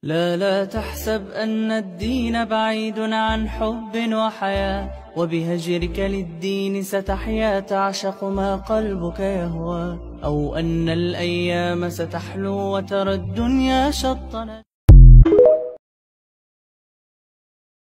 لا تحسب أن الدين بعيد عن حب وحياة، وبهجرك للدين ستحيا تعشق ما قلبك يهوى، أو أن الأيام ستحلو وترى الدنيا شطنا.